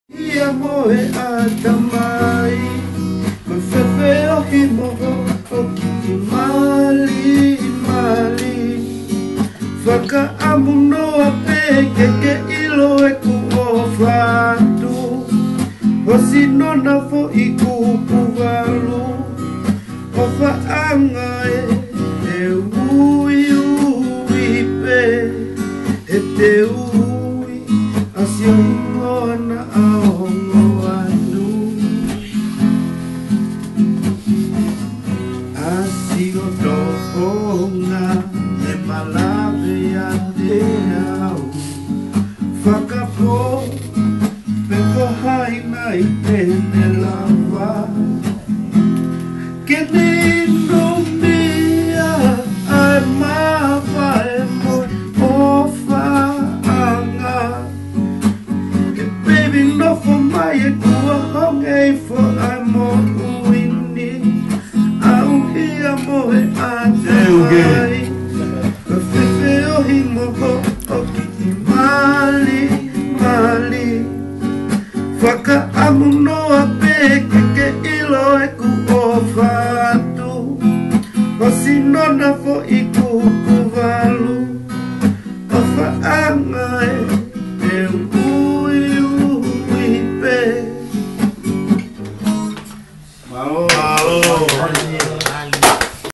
Ia moe a tamai ma fefe o himoho o kiki mali mali Whaka amuno a peke ke ilo e ku o whatu Hosi nona fo i ku puwalu O whaanga e ui ui pe E te ui a sio hingona a hongo anu A sio tohonga e malawe a te au Whakapo peko haina i tene lawa Kene no mea ai mawa e moi o whaanga Ke baby no for mai e kua hong e for ai mo uini Au hia moe a te mai